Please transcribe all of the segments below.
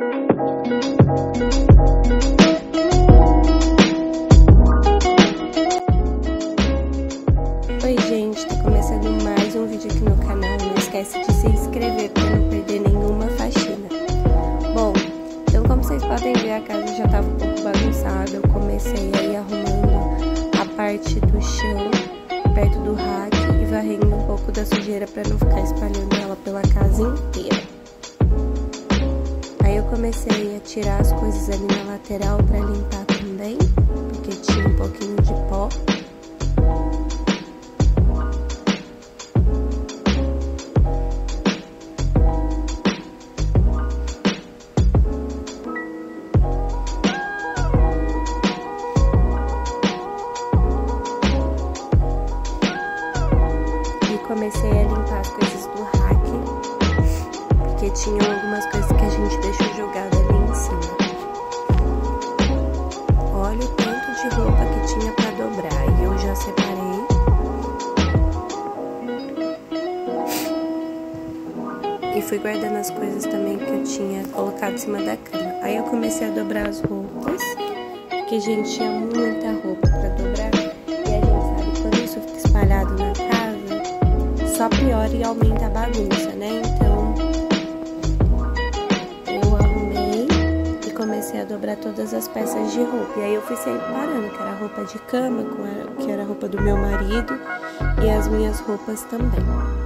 Oi gente, tá começando mais um vídeo aqui no canal, não esquece de se inscrever para não perder nenhuma faxina. Bom, então como vocês podem ver, a casa já tava um pouco bagunçada, eu comecei aí arrumando a parte do chão, perto do rack, e varrendo um pouco da sujeira para não ficar espalhando ela pela casa inteira. Aí eu comecei a tirar as coisas ali na lateral para limpar também, porque tinha um pouquinho de pó. Comecei a limpar as coisas do rack, porque tinham algumas coisas que a gente deixou jogada ali em cima. Olha o tanto de roupa que tinha pra dobrar, e eu já separei. E fui guardando as coisas também que eu tinha colocado em cima da cama. Aí eu comecei a dobrar as roupas, porque a gente tinha muita roupa pra dobrar, e a gente sabe que quando isso fica espalhado na casa, só piora e aumenta a bagunça, né? Então, eu arrumei e comecei a dobrar todas as peças de roupa. E aí eu fui separando, que era roupa de cama, que era a roupa do meu marido, e as minhas roupas também.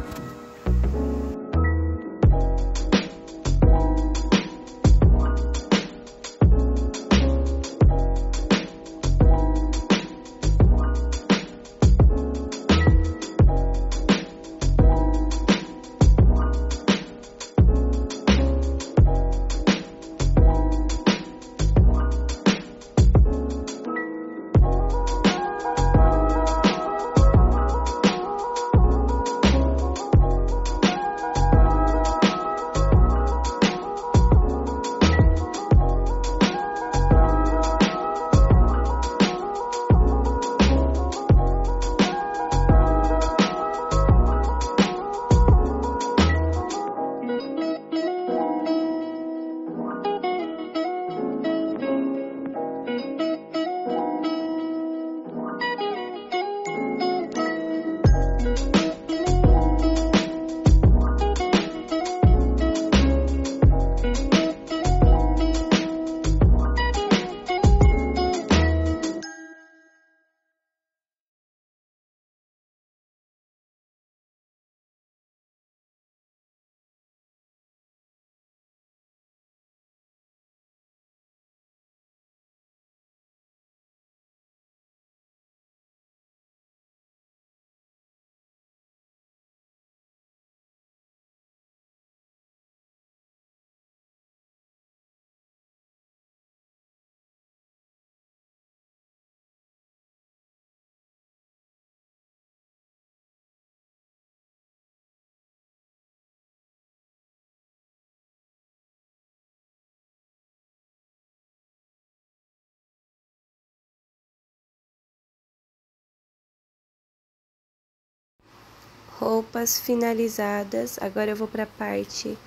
Roupas finalizadas. Agora eu vou pra parte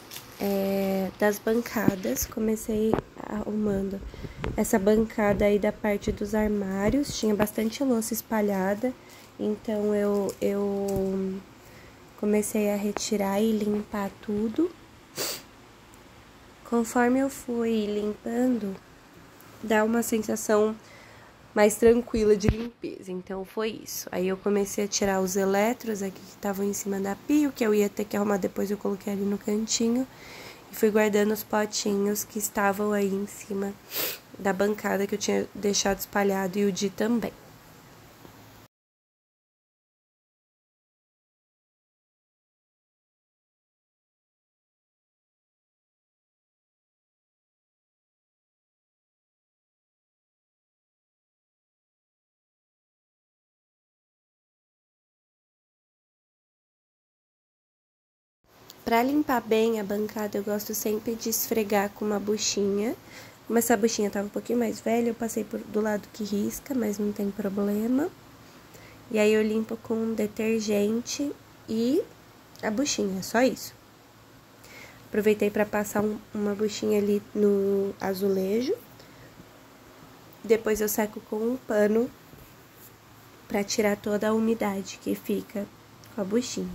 das bancadas. Comecei arrumando essa bancada aí da parte dos armários. Tinha bastante louça espalhada, então eu comecei a retirar e limpar tudo. Conforme eu fui limpando, dá uma sensação mais tranquila de limpeza, então foi isso. Aí eu comecei a tirar os eletros aqui que estavam em cima da pia, que eu ia ter que arrumar depois, eu coloquei ali no cantinho. E fui guardando os potinhos que estavam aí em cima da bancada que eu tinha deixado espalhado, e o Di também. Pra limpar bem a bancada, eu gosto sempre de esfregar com uma buchinha. Como essa buchinha tava um pouquinho mais velha, eu passei do lado que risca, mas não tem problema. E aí eu limpo com detergente e a buchinha, só isso. Aproveitei para passar uma buchinha ali no azulejo. Depois eu seco com um pano para tirar toda a umidade que fica com a buchinha.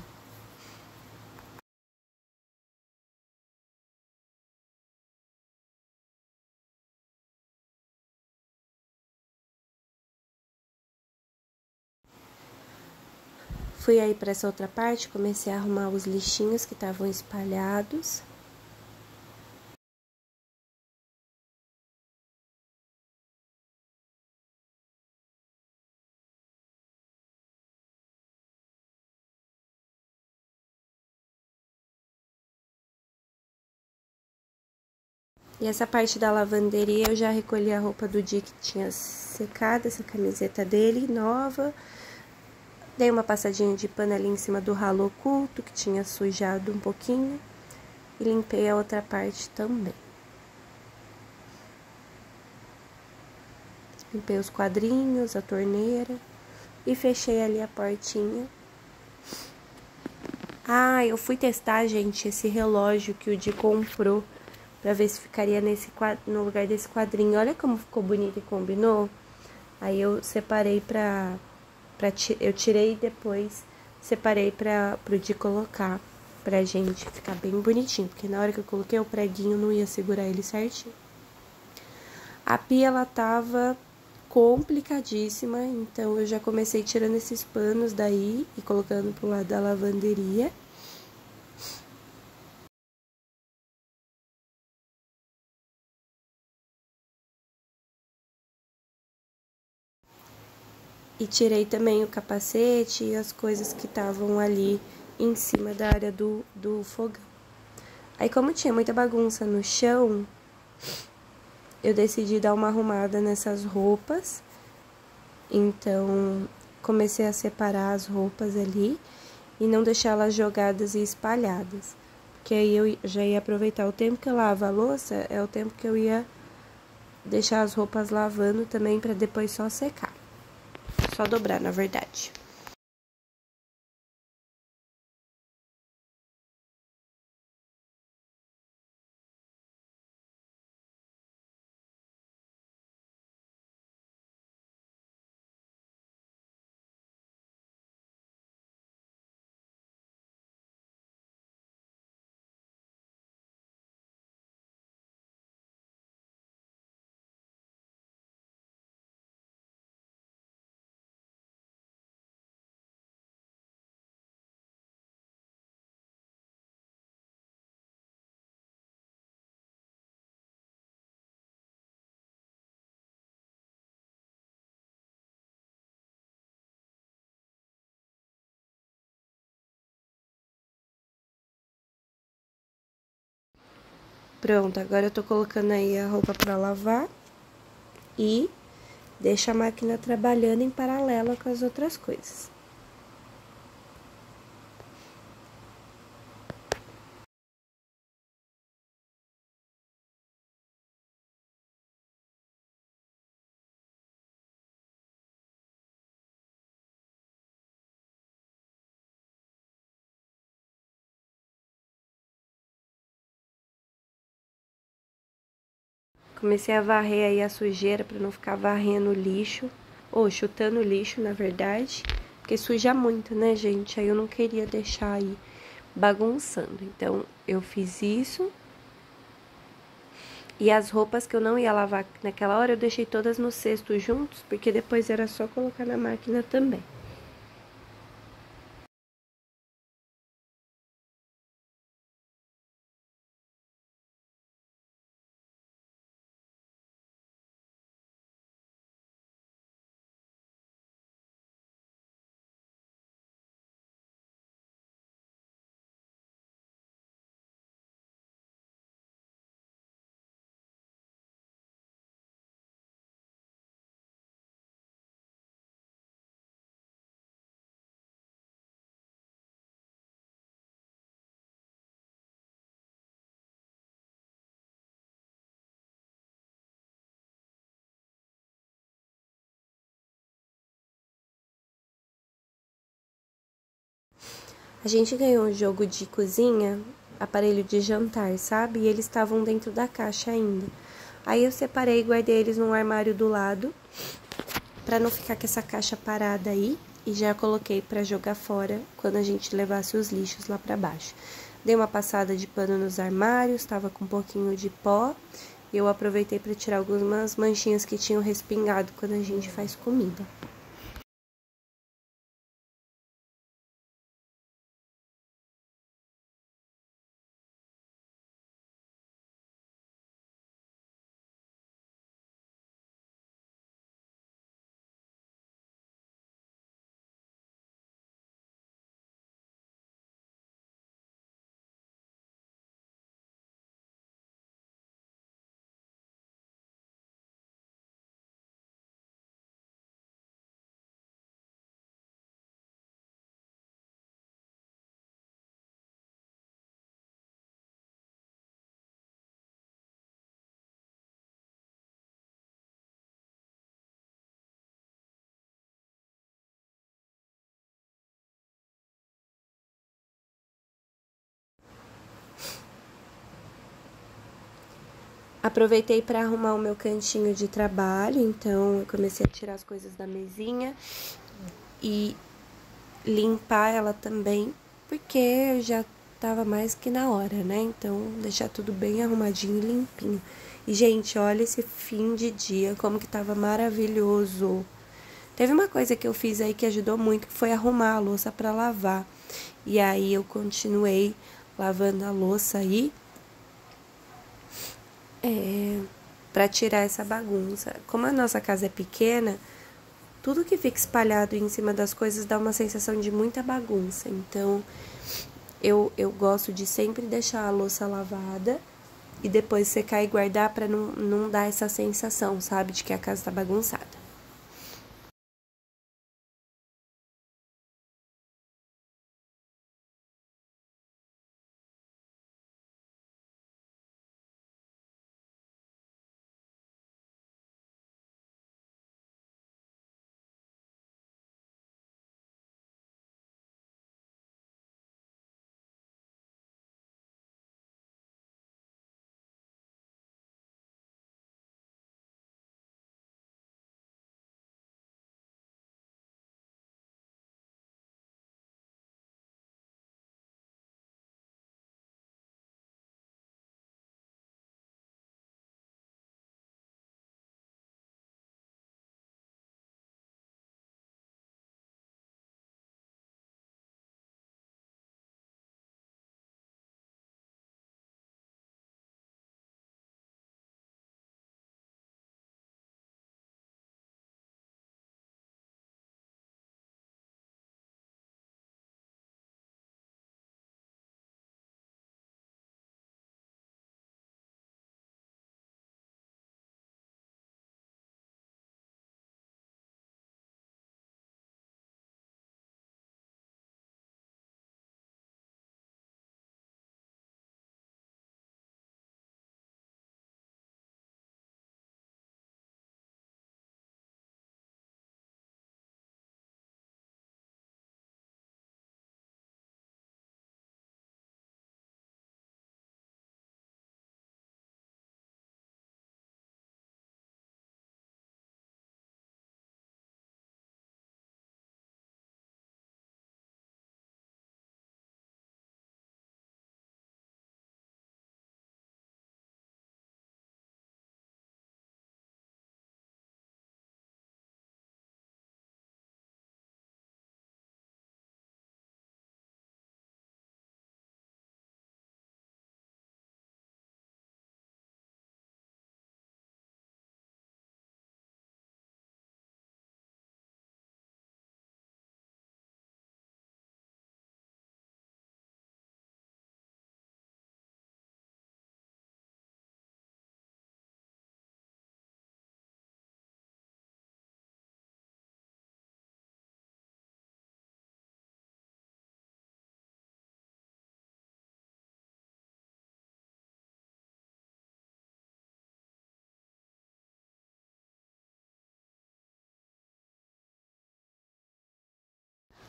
Fui aí para essa outra parte, comecei a arrumar os lixinhos que estavam espalhados. E essa parte da lavanderia eu já recolhi a roupa do dia que tinha secado, essa camiseta dele, nova. Dei uma passadinha de pano ali em cima do ralo oculto, que tinha sujado um pouquinho. E limpei a outra parte também. Limpei os quadrinhos, a torneira. E fechei ali a portinha. Ah, eu fui testar, gente, esse relógio que o Di comprou. Pra ver se ficaria no lugar desse quadrinho. Olha como ficou bonito e combinou. Aí eu separei eu tirei e depois separei pro Di colocar pra gente ficar bem bonitinho. Porque na hora que eu coloquei o preguinho não ia segurar ele certinho. A pia, ela tava complicadíssima. Então eu já comecei tirando esses panos daí e colocando pro lado da lavanderia. E tirei também o capacete e as coisas que estavam ali em cima da área do fogão. Aí, como tinha muita bagunça no chão, eu decidi dar uma arrumada nessas roupas. Então, comecei a separar as roupas ali e não deixá-las jogadas e espalhadas. Porque aí eu já ia aproveitar o tempo que eu lavo a louça, é o tempo que eu ia deixar as roupas lavando também para depois só secar. Só dobrar, na verdade. Pronto, agora eu tô colocando aí a roupa pra lavar e deixo a máquina trabalhando em paralelo com as outras coisas. Comecei a varrer aí a sujeira pra não ficar varrendo o lixo, ou chutando o lixo, na verdade, porque suja muito, né, gente? Aí eu não queria deixar aí bagunçando. Então, eu fiz isso. E as roupas que eu não ia lavar naquela hora, eu deixei todas no cesto juntos, porque depois era só colocar na máquina também. A gente ganhou um jogo de cozinha aparelho de jantar, sabe? E eles estavam dentro da caixa ainda. Aí eu separei e guardei eles num armário do lado, pra não ficar com essa caixa parada aí. E já coloquei pra jogar fora quando a gente levasse os lixos lá pra baixo. Dei uma passada de pano nos armários, tava com um pouquinho de pó. E eu aproveitei pra tirar algumas manchinhas que tinham respingado quando a gente faz comida. Aproveitei para arrumar o meu cantinho de trabalho, então eu comecei a tirar as coisas da mesinha e limpar ela também, porque já tava mais que na hora, né? Então, deixar tudo bem arrumadinho e limpinho. E, gente, olha esse fim de dia, como que tava maravilhoso. Teve uma coisa que eu fiz aí que ajudou muito, que foi arrumar a louça para lavar. E aí eu continuei lavando a louça aí, para tirar essa bagunça. Como a nossa casa é pequena, tudo que fica espalhado em cima das coisas dá uma sensação de muita bagunça. Então, eu gosto de sempre deixar a louça lavada e depois secar e guardar para não dar essa sensação, sabe, de que a casa tá bagunçada.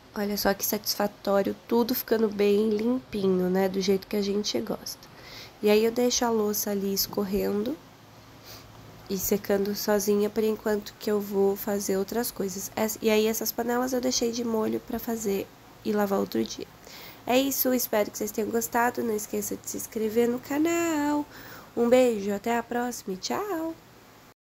Olha só que satisfatório, tudo ficando bem limpinho, né? Do jeito que a gente gosta. E aí eu deixo a louça ali escorrendo e secando sozinha por enquanto que eu vou fazer outras coisas. E aí essas panelas eu deixei de molho pra fazer e lavar outro dia. É isso, espero que vocês tenham gostado. Não esqueça de se inscrever no canal. Um beijo, até a próxima e tchau!